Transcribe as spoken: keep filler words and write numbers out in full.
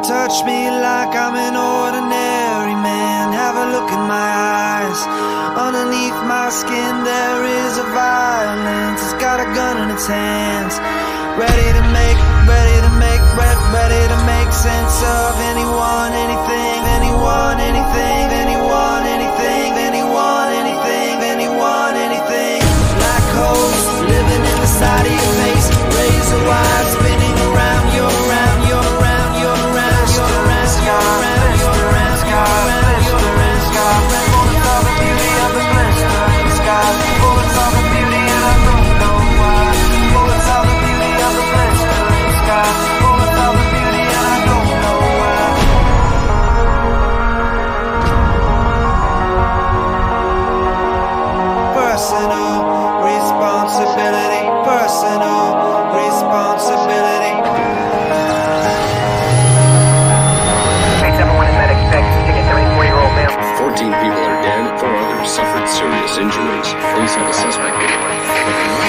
touch me like I'm an ordinary man. Have a look in my eyes. Underneath my skin there is a violence. It's got a gun in its hands, ready to make, ready to make, ready, ready to make sense of anyone, anything, anyone, anything, anyone, anything, anyone, anything, anyone, anything. Black holes living in the side of your face, razor wire spinning around, you're around, you're around, you're around, you're around, you're around, you're around, you're around, you're around, you're around. Bullets are the beauty of the blistering sky. Bullets are the beauty and I don't know why. Bullets are the beauty of the blistering sky. Bullets are the beauty and I don't know why. Personal responsibility, personal responsibility. Thanks everyone in medics tech. Taking a thirty-four-year-old male. fourteen people are dead, four others suffered serious injuries. Police have a suspect anyway.